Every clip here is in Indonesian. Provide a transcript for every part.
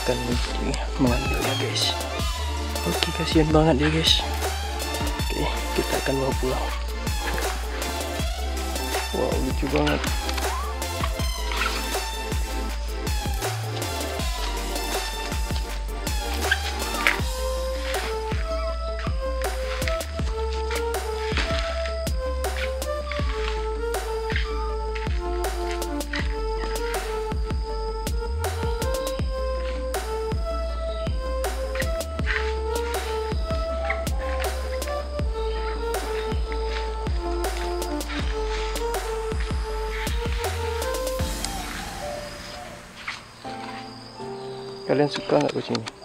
akan mengambilnya guys. Oke, kasihan banget dia guys. Oke, kita akan bawa pulang. Wow, lucu banget. Kalian suka nggak kucing ini?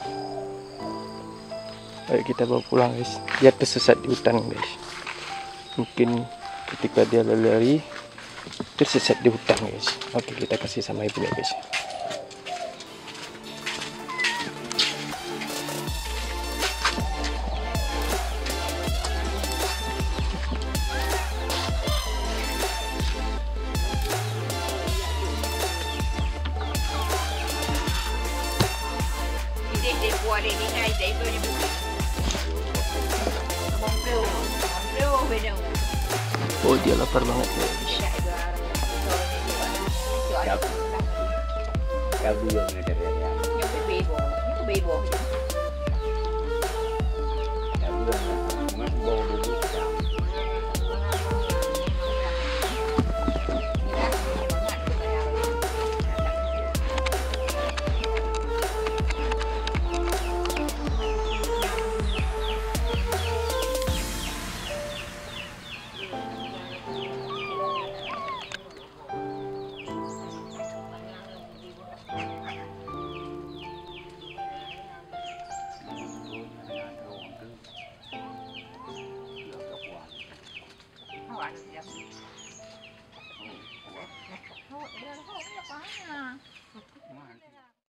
Ayo kita bawa pulang guys. Dia tersesat di hutan guys. Mungkin ketika dia lari tersesat di hutan guys. Oke, kita kasih sama ibunya guys. Oh, dia lapar banget guys. Gabi yang ada dia. Yang bebo.